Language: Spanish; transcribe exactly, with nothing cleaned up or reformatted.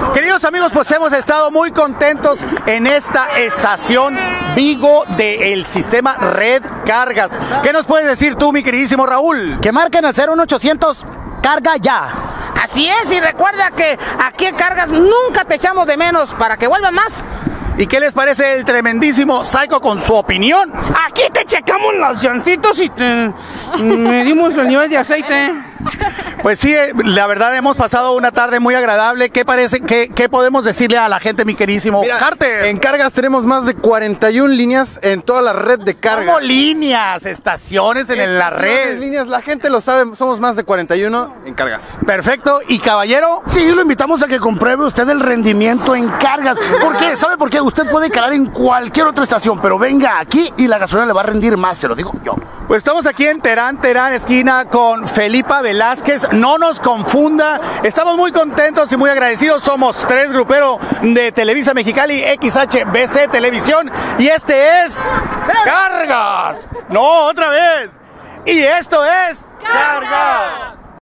Queridos amigos, pues hemos estado muy contentos en esta estación Vigo del sistema Red Cargas. ¿Qué nos puedes decir tú, mi queridísimo Raúl? Que marquen al cero uno ochocientos, carga ya. Así es, y recuerda que aquí en Cargas nunca te echamos de menos para que vuelvan más. ¿Y qué les parece el tremendísimo Psycho con su opinión? Aquí te checamos los llantitos y te medimos el nivel de aceite. Pues sí, la verdad hemos pasado una tarde muy agradable. ¿Qué parece? ¿Qué, qué podemos decirle a la gente, mi queridísimo Carter? En Cargas tenemos más de cuarenta y una líneas en toda la red de carga. ¿Cómo líneas? Estaciones en la red. Líneas, la gente lo sabe, somos más de cuarenta y uno en Cargas. Perfecto. ¿Y caballero? Sí, lo invitamos a que compruebe usted el rendimiento en Cargas. ¿Por qué? ¿Sabe por qué? Usted puede cargar en cualquier otra estación, pero venga aquí y la gasolina le va a rendir más, se lo digo yo. Pues estamos aquí en Terán, Terán, esquina con Felipa Velázquez. No nos confunda, estamos muy contentos y muy agradecidos. Somos tres gruperos de Televisa Mexicali, X H B C Televisión, y este es Cargas. No, otra vez. Y esto es Cargas.